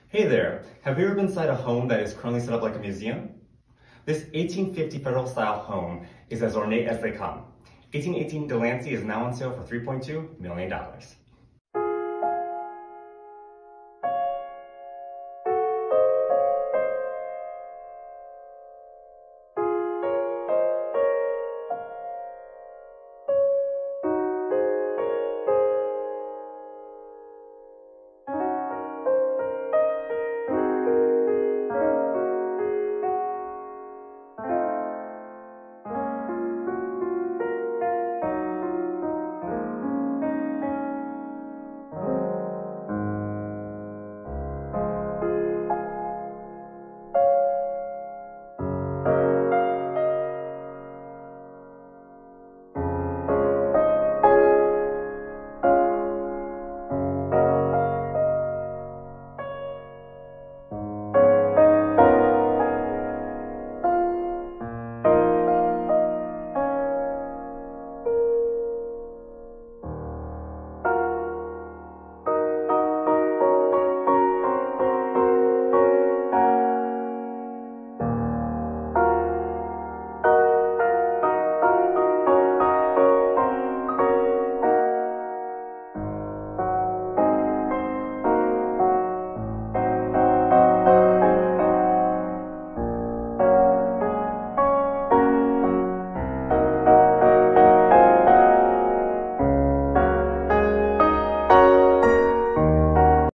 Hey there, have you ever been inside a home that is currently set up like a museum? This 1850 federal style home is as ornate as they come. 1818 Delancey is now on sale for $3.2 million.